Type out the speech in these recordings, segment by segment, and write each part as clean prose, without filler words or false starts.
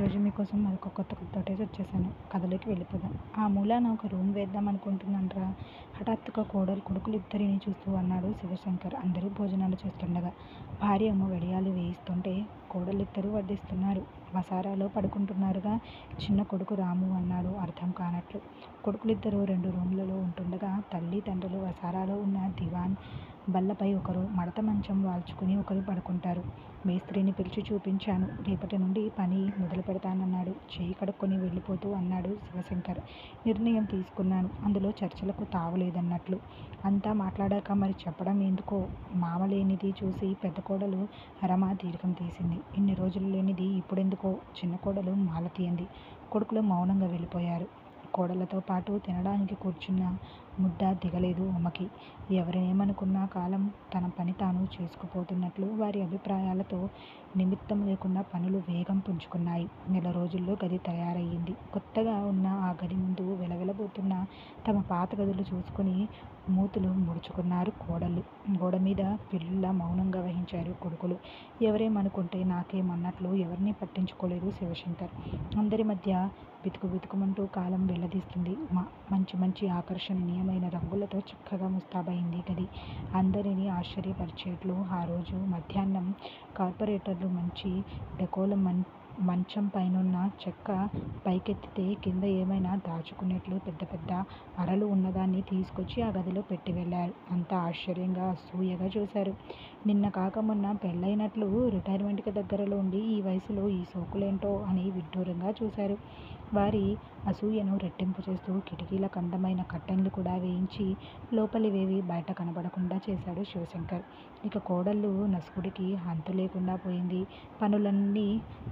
ఈరోజు మీకోసం మరొక కొత్త కథతోటి వచ్చేసాను. కథలోకి వెళ్ళిపోదాం. ఆ మూలాన ఒక రూమ్ వేద్దాం అనుకుంటున్నానురా. హఠాత్తుగా కొడుకులిద్దరిని చూస్తూ అన్నాడు శివశంకర్. అందరూ భోజనాలు చేస్తుండగా భార్య ఏమో వడియాలు వేయిస్తుంటే కోడలిద్దరూ వడ్డిస్తున్నారు. వసారాలో పడుకుంటున్నారుగా. చిన్న కొడుకు రాము అన్నాడు అర్థం కానట్లు. కొడుకులిద్దరూ 2 రూమ్లలో ఉంటుండగా తల్లి తండ్రులు వసారాలో ఉన్న దివాన్ బల్లపై ఒకరు మడత మంచం వాల్చుకుని ఒకరు పడుకుంటారు. మేస్త్రిని పిలిచి చూపించాను. రేపటి నుండి పని మొదలు పెడతానన్నాడు. చేయి కడుక్కొని వెళ్ళిపోతూ అన్నాడు శివశంకర్. నిర్ణయం తీసుకున్నాను. అందులో చర్చలకు తావులేదన్నట్లు. అంతా మాట్లాడాక మరి చెప్పడం ఎందుకో. మామ లేనిది చూసి పెద్ద కోడలు రమ దీర్ఘం తీసింది. ఇన్ని రోజులు లేనిది ఇప్పుడెందుకో చిన్న కోడలు మాలతి అంది. కొడుకులు మౌనంగా వెళ్ళిపోయారు. కోడళ్లతో పాటు తినడానికి కూర్చున్న ముద్ద దిగలేదు ఉమకి. ఎవరినేమనుకున్నా కాలం తన పని తాను చేసుకుపోతున్నట్లు వారి అభిప్రాయాలతో నిమిత్తం లేకుండా పనులు వేగం పుంజుకున్నాయి. 1 రోజుల్లో గది తయారయ్యింది. కొత్తగా ఉన్న ఆ గది ముందు వెలవెలబోతున్న తమ పాత గదులు చూసుకుని మూతులు ముడుచుకున్నారు కోడళ్ళు. గోడ మీద పిల్లుల్లా మౌనంగా వహించారు కొడుకులు. ఎవరేమనుకుంటే నాకేమన్నట్లు ఎవరినీ పట్టించుకోలేదు శివశంకర్. అందరి మధ్య బితుకుమంటూ కాలం వెళ్లదీస్తుంది ఉమ. మంచి ఆకర్షణీయమైన రంగులతో చక్కగా ముస్తాబయింది గది. అందరినీ ఆశ్చర్యపరిచేట్లు ఆ రోజు మధ్యాహ్నం కార్పొరేటర్లు మంచి డెకోలో మంచం పైనున్న చెక్క పైకెత్తితే కింద ఏమైనా దాచుకునేట్లు పెద్ద అరలు ఉన్నదాన్ని తీసుకొచ్చి ఆ గదిలో పెట్టి వెళ్ళారు. అంతా ఆశ్చర్యంగా అసూయగా చూశారు. నిన్న కాక మొన్న పెళ్ళైనట్లు రిటైర్మెంట్కి దగ్గరలో ఉండి ఈ వయసులో ఈ సోకులేంటో అని విడ్డూరంగా చూశారు. వారి అసూయను రెట్టింపు చేస్తూ కిటికీలకు అందమైన కర్టెన్లు కూడా వేయించి లోపలివేవి బయట కనబడకుండా చేశాడు శివశంకర్. ఇక కోడళ్ళు నసుకుడికి అంతు లేకుండా పోయింది. పనులన్నీ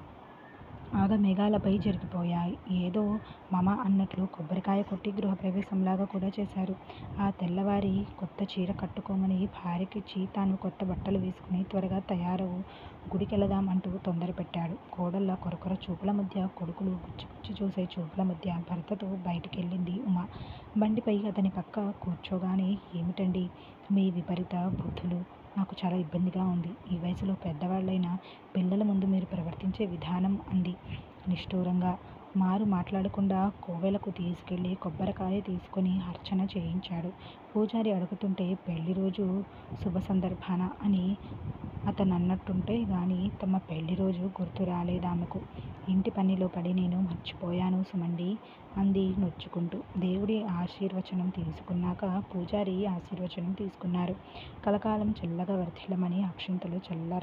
ఆగమేఘాలపై జరిగిపోయాయి. ఏదో మమ అన్నట్లు కొబ్బరికాయ కొట్టి గృహప్రవేశంలాగా కూడా చేశారు. ఆ తెల్లవారి కొత్త చీర కట్టుకోమని భార్యకిచ్చి తాను కొత్త బట్టలు వేసుకుని త్వరగా తయారవు గుడికెళదాం అంటూ తొందర పెట్టాడు. కోడళ్ళ కొరకొర చూపుల మధ్య, కొడుకులు గుచ్చిగుచ్చి చూసే చూపుల మధ్య భర్తతో బయటికెళ్ళింది ఉమ. బండిపై అతని పక్క కూర్చోగానే ఏమిటండి మీ విపరీత బుద్ధులు? నాకు చాలా ఇబ్బందిగా ఉంది. ఈ వయసులో పెద్దవాళ్ళైన పిల్లల ముందు మీరు ప్రవర్తించే విధానం అంది నిష్ఠూరంగా. మారు మాట్లాడకుండా కోవెలకు తీసుకెళ్ళి కొబ్బరికాయ తీసుకొని అర్చన చేయించాడు. పూజారి అడుగుతుంటే పెళ్లి రోజు శుభ సందర్భాన అని అతనన్నట్టుంటే గాని తమ పెళ్లి రోజు గుర్తు రాలేదామెకు. ఇంటి పనిలో పడి నేను మర్చిపోయాను సుమండి అంది నొచ్చుకుంటూ. దేవుడి ఆశీర్వచనం తీసుకున్నాక పూజారి ఆశీర్వచనం తీసుకున్నారు. కలకాలం చల్లగా వర్ధిల్లమని అక్షింతలు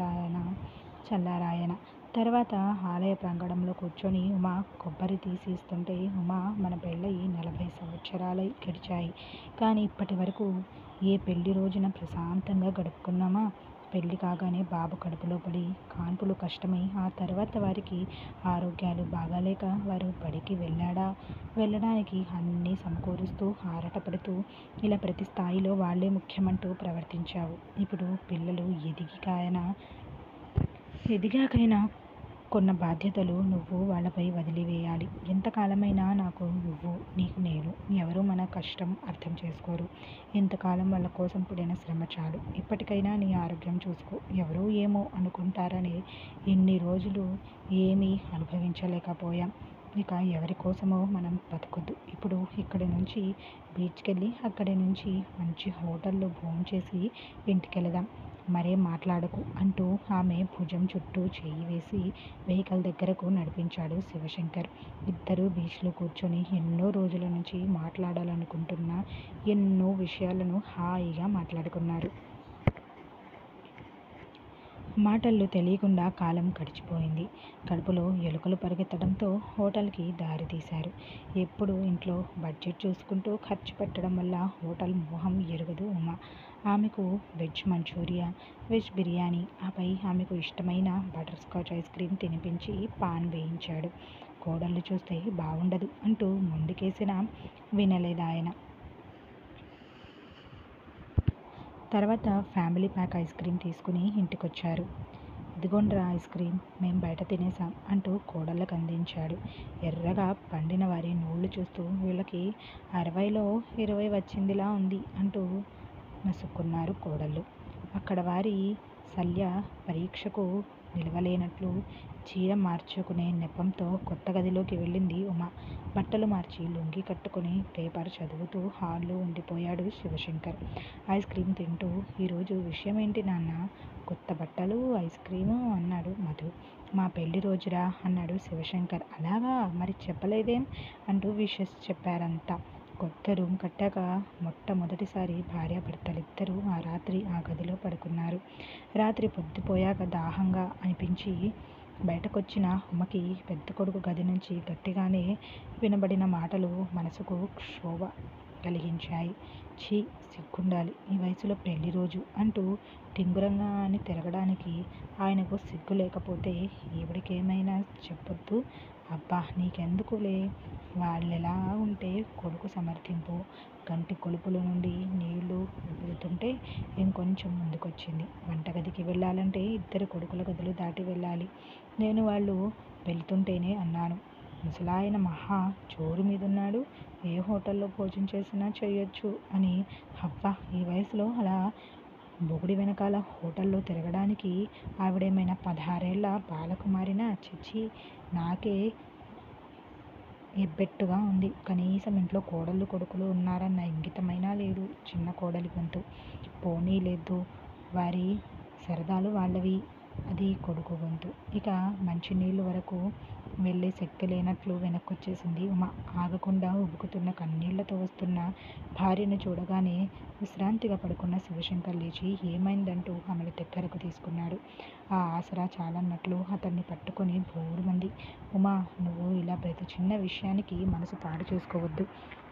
చల్లారాయన. తర్వాత ఆలయ ప్రాంగణంలో కూర్చొని ఉమ కొబ్బరి తీసి ఇస్తుంటే మన పెళ్ళయి 40 సంవత్సరాలై గడిచాయి. కానీ ఇప్పటి వరకు ఏ పెళ్లి రోజున ప్రశాంతంగా గడుపుకున్నామా? పెళ్లి కాగానే బాబు కడుపులో పడి కాన్పులు కష్టమై ఆ తర్వాత వారికి ఆరోగ్యాలు బాగాలేక వారు బడికి వెళ్ళడానికి అన్నీ సమకూరుస్తూ ఆరాటపడుతూ ఇలా ప్రతి స్థాయిలో వాళ్లే ముఖ్యమంటూ ప్రవర్తించావు. ఇప్పుడు పిల్లలు ఎదిగాకైనా కొన్న బాధ్యతలు నువ్వు వాళ్ళపై వదిలివేయాలి. ఎంతకాలమైనా నాకు నువ్వు, నీకు నేను. ఎవరూ మన కష్టం అర్థం చేసుకోరు. ఎంతకాలం వాళ్ళ కోసం పడిన శ్రమ చాలు. ఇప్పటికైనా నీ ఆరోగ్యం చూసుకో. ఎవరో ఏమో అనుకుంటారని ఇన్ని రోజులు ఏమీ అనుభవించలేకపోయాం. ఇక ఎవరి కోసమో మనం బతకొద్దు. ఇప్పుడు ఇక్కడి నుంచి బీచ్కెళ్ళి అక్కడి నుంచి మంచి హోటల్లో భోంచేసి ఇంటికెళదాం. మరేం మాట్లాడకు అంటూ ఆమె భుజం చుట్టూ చెయ్యి వేసి వెహికల్ దగ్గరకు నడిపించాడు శివశంకర్. ఇద్దరూ బీచ్లో కూర్చొని ఎన్నో రోజుల నుంచి మాట్లాడాలనుకుంటున్న ఎన్నో విషయాలను హాయిగా మాట్లాడుకున్నారు. మాటల్లో తెలియకుండా కాలం గడిచిపోయింది. కడుపులో ఎలుకలు పరిగెత్తడంతో హోటల్కి దారి తీశారు. ఎప్పుడూ ఇంట్లో బడ్జెట్ చూసుకుంటూ ఖర్చు పెట్టడం వల్ల హోటల్ మోహం ఎరుగదు ఉమ. ఆమెకు వెజ్ మంచూరియా, వెజ్ బిర్యానీ, ఆపై ఆమెకు ఇష్టమైన బటర్ స్కాచ్ ఐస్ క్రీమ్ తినిపించి పాన్ వేయించాడు. కోడళ్ళు చూస్తే బావుండదు అంటూ మొండికేసినా వినలేదాయన. తర్వాత ఫ్యామిలీ ప్యాక్ ఐస్ క్రీమ్ తీసుకుని ఇంటికొచ్చారు. ఇదిగోండ్రా ఐస్ క్రీమ్, మేం బయట తినేసాం అంటూ కోడళ్ళకు అందించాడు. ఎర్రగా పండిన వారి నోళ్లు చూస్తూ వీళ్ళకి 60లో 20 వచ్చిందిలా ఉంది అంటూ నసుక్కున్నారు కోడళ్ళు. అక్కడ వారి శల్య పరీక్షకు నిలవలేనట్లు చీర మార్చుకునే నెపంతో కొత్త గదిలోకి వెళ్ళింది ఉమ. బట్టలు మార్చి లుంగీ కట్టుకుని పేపర్ చదువుతూ హాల్లో ఉండిపోయాడు శివశంకర్. ఐస్ క్రీం తింటూ. ఈరోజు విషయం ఏంటి నాన్న? కొత్త బట్టలు, ఐస్ క్రీము అన్నాడు మధు. మా పెళ్లి రోజురా అన్నాడు శివశంకర్. అలాగా, మరి చెప్పలేదేం అంటూ విషెస్ చెప్పారంతా. కొత్త రూమ్ కట్టాక మొట్టమొదటిసారి భార్యాభర్తలిద్దరూ ఆ రాత్రి ఆ గదిలో పడుకున్నారు. రాత్రి పొద్దుపోయాక దాహంగా అనిపించి బయటకొచ్చిన ఉమకి పెద్ద కొడుకు గది నుంచి గట్టిగానే వినబడిన మాటలు మనసుకు క్షోభ కలిగించాయి. ఛీ, సిగ్గుండాలి ఈ వయసులో పెళ్లి రోజు అంటూ టింగురంగా అని తిరగడానికి ఆయనకు సిగ్గు లేకపోతే ఈవిడికేమైనా చెప్పొద్దు. అబ్బా నీకెందుకులే, వాళ్ళెలా ఉంటే కొడుకు సమర్థింపు. కంటి కొలుపుల నుండి నీళ్లు ఉబులుతుంటే ఇంకొంచెం ముందుకొచ్చింది. వంటగదికి వెళ్ళాలంటే ఇద్దరు కొడుకుల గదులు దాటి వెళ్ళాలి. నేను వాళ్ళు వెళ్తుంటేనే అన్నాను, ముసలాయన మహా జోరు మీదున్నాడు, ఏ హోటల్లో భోజనం చేసినా చెయ్యొచ్చు అని. అబ్బా ఈ వయసులో అలా బొగుడి వెనకాల హోటల్లో తిరగడానికి ఆవిడేమైనా 16 ఏళ్ల బాలకుమారినా? చిచ్చి, నాకే ఎబ్బెట్టుగా ఉంది. కనీసం ఇంట్లో కోడళ్ళు కొడుకులు ఉన్నారన్న ఇంగితమైనా లేదు. చిన్న కోడలి గొంతు. పోనీలేదు, వారి సరదాలు వాళ్ళవి. అది కొడుకు గొంతు. ఇక మంచినీళ్ళు వరకు వెళ్ళే శక్తి లేనట్లు వెనక్కొచ్చేసింది ఉమ. ఆగకుండా ఉబుకుతున్న కన్నీళ్లతో వస్తున్న భార్యను చూడగానే విశ్రాంతిగా పడుకున్న శివశంకర్ లేచి ఏమైందంటూ ఆమెను దగ్గరకు తీసుకున్నాడు. ఆ ఆసరా చాలన్నట్లు అతన్ని పట్టుకుని బోరుమంది. ఉమా, నువ్వు ఇలా ప్రతి చిన్న విషయానికి మనసు పాడు చేసుకోవద్దు.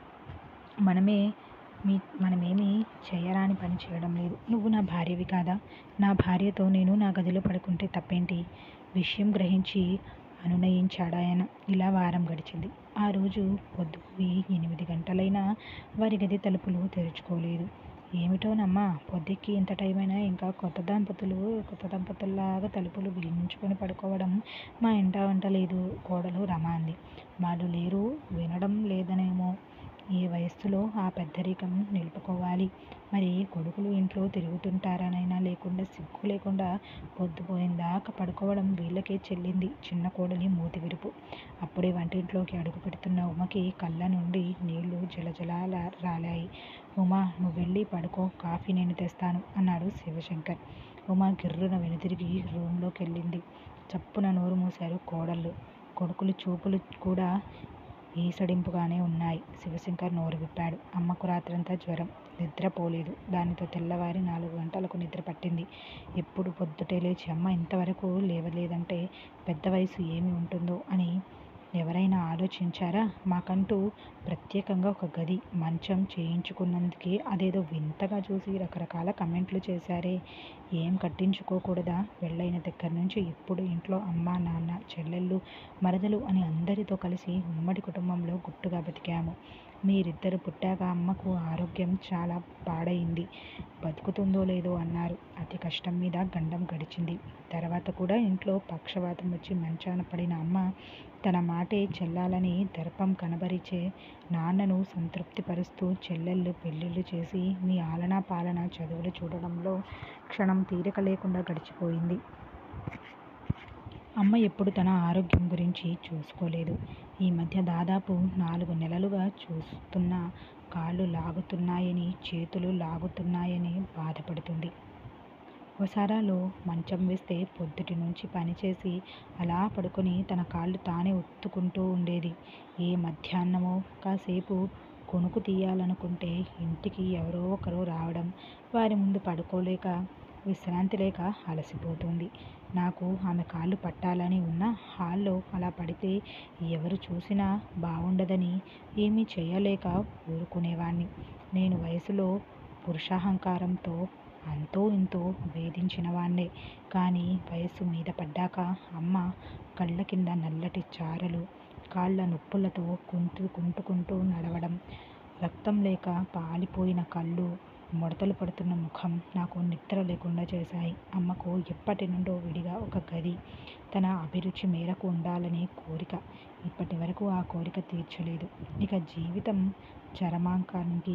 మనమేమీ చేయరాని పని చేయడం లేదు. నువ్వు నా భార్యవి కాదా? నా భార్యతో నేను నా గదిలో పడుకుంటే తప్పేంటి? విషయం గ్రహించి అనునయించాడాయన. ఇలా వారం గడిచింది. ఆ రోజు పొద్దుపోయి 8 గంటలైనా వారి గది తలుపులు తెరుచుకోలేదు. ఏమిటోనమ్మా, పొద్దెక్కి ఇంత టైమైనా ఇంకా కొత్త దంపతుల్లాగా తలుపులు బిగించుకొని పడుకోవడం మా ఇంటా వంట లేదు, కోడలు రమ అంది. వాళ్ళు లేరు, వినడం లేదనేమో. ఈ వయస్సులో ఆ పెద్దరికం నిలుపుకోవాలి. మరి కొడుకులు ఇంట్లో తిరుగుతుంటారనైనా లేకుండా సిగ్గు లేకుండా పొద్దుపోయిందాకా పడుకోవడం వీళ్ళకే చెల్లింది. చిన్న కోడలి మూతి విరుపు. అప్పుడే వంటింట్లోకి అడుగు పెడుతున్న ఉమకి కళ్ళ నుండి నీళ్లు జలజలా రాలాయి. ఉమా, నువ్వెళ్ళి పడుకో, కాఫీ నేను తెస్తాను అన్నాడు శివశంకర్. ఉమ గిర్రున వెనుతిరిగి రూంలోకెళ్ళింది. చప్పున నోరు మూశారు కోడళ్ళు. కొడుకులు చూపులు కూడా ఈసడింపుగానే ఉన్నాయి. శివశంకర్ నోరు విప్పాడు. అమ్మకు రాత్రంతా జ్వరం, నిద్రపోలేదు. దానితో తెల్లవారి 4 గంటలకు నిద్ర పట్టింది. ఎప్పుడు పొద్దుటే లేచి అమ్మ ఇంతవరకు లేవలేదంటే పెద్ద వయసు ఏమి ఉంటుందో అని ఎవరైనా ఆలోచించారా? మాకంటూ ప్రత్యేకంగా ఒక గది, మంచం చేయించుకున్నందుకే అదేదో వింతగా చూసి రకరకాల కమెంట్లు చేశారే. ఏం కట్టించుకోకూడదా? పెళ్ళైన దగ్గర నుంచి ఎప్పుడు ఇంట్లో అమ్మ, నాన్న, చెల్లెళ్ళు, మరదలు అని అందరితో కలిసి ఉమ్మడి కుటుంబంలో గుట్టుగా బతికాము. మీరిద్దరు పుట్టాక అమ్మకు ఆరోగ్యం చాలా పాడయింది. బతుకుతుందో లేదో అన్నారు. అతి కష్టం మీద గండం గడిచింది. తర్వాత కూడా ఇంట్లో పక్షవాతం వచ్చి మంచాన పడిన అమ్మ తన మాటే చెల్లాలని దర్పం కనబరిచే నాన్నను సంతృప్తిపరుస్తూ చెల్లెళ్ళు పెళ్ళిళ్ళు చేసి మీ ఆలనా పాలన చదువులు చూడడంలో క్షణం తీరిక లేకుండా గడిచిపోయింది. అమ్మ ఎప్పుడు తన ఆరోగ్యం గురించి చూసుకోలేదు. ఈ మధ్య దాదాపు 4 నెలలుగా చూస్తున్నా కాళ్ళు లాగుతున్నాయని, చేతులు లాగుతున్నాయని బాధపడుతుంది. వసారాలో మంచం వేస్తే పొద్దుటి నుంచి పనిచేసి అలా పడుకొని తన కాళ్ళు తానే ఒత్తుకుంటూ ఉండేది. ఏ మధ్యాహ్నమో కాసేపు కొనుకు తీయాలనుకుంటే ఇంటికి ఎవరో ఒకరు రావడం, వారి ముందు పడుకోలేక విశ్రాంతి లేక అలసిపోతుంది. నాకు ఆమె కాళ్ళు పట్టాలని ఉన్నా హాల్లో అలా పడితే ఎవరు చూసినా బావుండదని ఏమీ చేయలేక ఊరుకునేవాణ్ణి. నేను వయసులో పురుషాహంకారంతో అంతో ఇంతో వేధించినవాణ్ణే. కానీ వయస్సు మీద పడ్డాక అమ్మ కళ్ళ కింద నల్లటి చారలు, కాళ్ళ నొప్పులతో కుంటుకుంటూ నడవడం, రక్తం లేక పాలిపోయిన కళ్ళు, ముడతలు పడుతున్న ముఖం నాకు నిద్ర లేకుండా చేశాయి. అమ్మకు ఎప్పటి నుండో విడిగా ఒక గది, తన అభిరుచి మేరకు ఉండాలనే కోరిక. ఇప్పటి వరకు ఆ కోరిక తీర్చలేదు. ఇక జీవితం చరమాంకానికి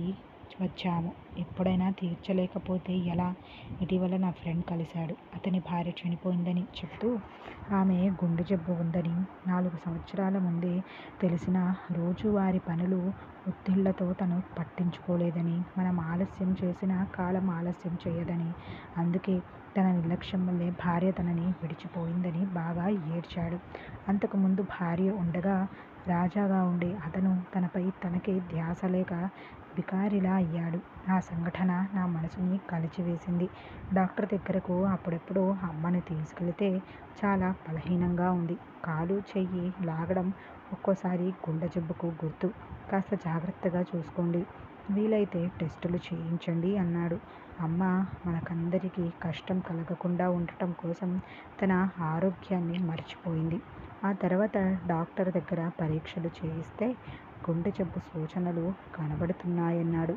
వచ్చాము. ఎప్పుడైనా తీర్చలేకపోతే ఎలా? ఇటీవల నా ఫ్రెండ్ కలిశాడు. అతని భార్య చనిపోయిందని చెప్తూ ఆమె గుండె జబ్బు ఉందని, 4 సంవత్సరాల ముందే తెలిసినా రోజువారీ పనులు ఒత్తిళ్లతో తను పట్టించుకోలేదని, మనం ఆలస్యం చేసినా కాలం ఆలస్యం చేయదని, అందుకే తన నిర్లక్ష్యం వల్లే భార్య తనని విడిచిపోయిందని బాగా ఏడ్చాడు. అంతకుముందు భార్య ఉండగా రాజాగా ఉండే అతను తనపై తనకే ధ్యాస లేక బికారిలా అయ్యాడు. ఆ సంఘటన నా మనసుని కలిచివేసింది. డాక్టర్ దగ్గరకు అప్పుడెప్పుడు అమ్మని తీసుకెళితే చాలా బలహీనంగా ఉంది. కాలు చెయ్యి లాగడం ఒక్కోసారి గుండె జబ్బుకు గుర్తు. కాస్త జాగ్రత్తగా చూసుకోండి. వీలైతే టెస్టులు చేయించండి అన్నాడు. అమ్మ మనకందరికీ కష్టం కలగకుండా ఉండటం కోసం తన ఆరోగ్యాన్ని మర్చిపోయింది. ఆ తర్వాత డాక్టర్ దగ్గర పరీక్షలు చేయిస్తే గుండె జబ్బు సూచనలు కనబడుతున్నాయన్నాడు.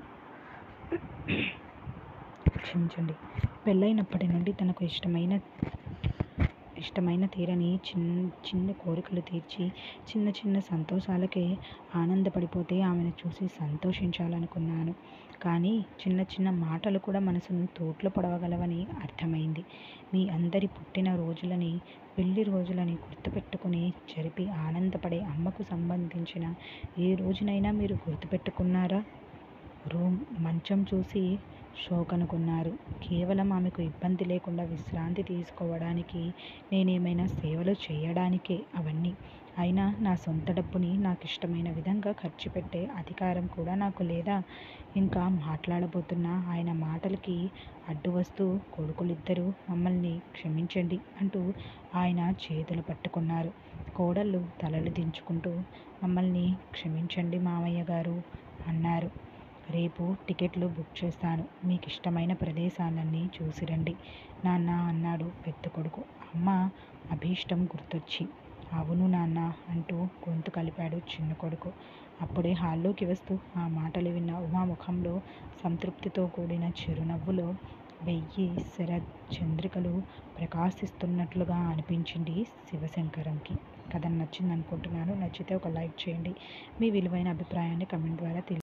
క్షమించండి. పెళ్ళైనప్పటి నుండి తనకు ఇష్టమైన తీరని చిన్న కోరికలు తీర్చి చిన్న చిన్న సంతోషాలకే ఆనందపడిపోతే ఆమెను చూసి సంతోషించాలనుకున్నాను. కానీ చిన్న చిన్న మాటలు కూడా మనసును తూట్లు పొడవగలవని అర్థమైంది. మీ అందరి పుట్టిన రోజులని, పెళ్లి రోజులని గుర్తుపెట్టుకుని జరిపి ఆనందపడే అమ్మకు సంబంధించిన ఏ రోజునైనా మీరు గుర్తుపెట్టుకున్నారా? రూమ్, మంచం చూసి షోకనుకున్నారు. కేవలం ఆమెకు ఇబ్బంది లేకుండా విశ్రాంతి తీసుకోవడానికి, నేనేమైనా సేవలు చేయడానికే అవన్నీ. అయినా నా సొంత డబ్బుని నాకిష్టమైన విధంగా ఖర్చు పెట్టే అధికారం కూడా నాకు లేదా? ఇంకా మాట్లాడబోతున్న ఆయన మాటలకి అడ్డు వస్తూ కొడుకులిద్దరూ మమ్మల్ని క్షమించండి అంటూ ఆయన చేతులు పట్టుకున్నారు. కోడళ్ళు తలలు దించుకుంటూ మమ్మల్ని క్షమించండి మామయ్య గారు అన్నారు. రేపు టికెట్లు బుక్ చేస్తాను. మీకిష్టమైన ప్రదేశాలన్నీ చూసిరండి నాన్న అన్నాడు పెద్ద కొడుకు. అమ్మ అభీష్టం గుర్తొచ్చి, అవును నాన్న అంటూ గొంతు కలిపాడు చిన్న కొడుకు. అప్పుడే హాల్లోకి వస్తూ ఆ మాటలు విన్న ఉమా ముఖంలో సంతృప్తితో కూడిన చిరునవ్వులో 1000 శరచంద్రికలు ప్రకాశిస్తున్నట్లుగా అనిపించింది శివశంకరంకి. కథ నచ్చింది అనుకుంటున్నాను. నచ్చితే ఒక లైక్ చేయండి. మీ విలువైన అభిప్రాయాన్ని కమెంట్ ద్వారా